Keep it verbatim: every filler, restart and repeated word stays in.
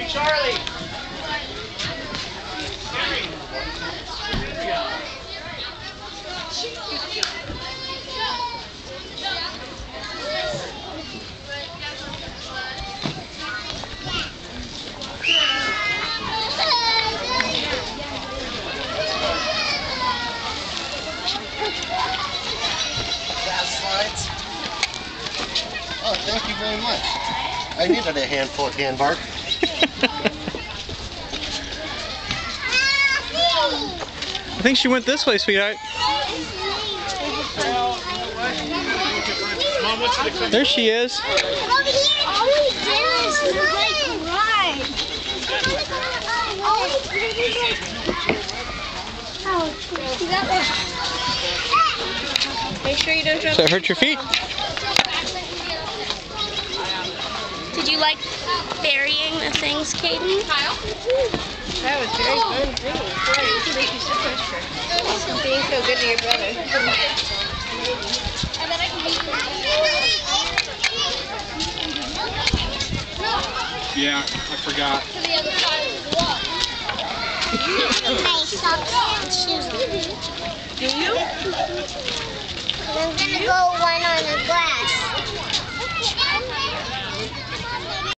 Charlie. Oh, thank you very much. I needed a handful of can bark. I think she went this way, sweetheart. There she is. All we did was like run. All we did was like. Oh, see that one? Make sure you don't drop. So it hurt your feet? Did you like burying the things, Kaden? That was very fun too. Thank you so much for being so good to your brother. And then I can use Yeah, I forgot. to the other side of the wall. Nice socks and shoes. Do you? I'm gonna go one on the glass.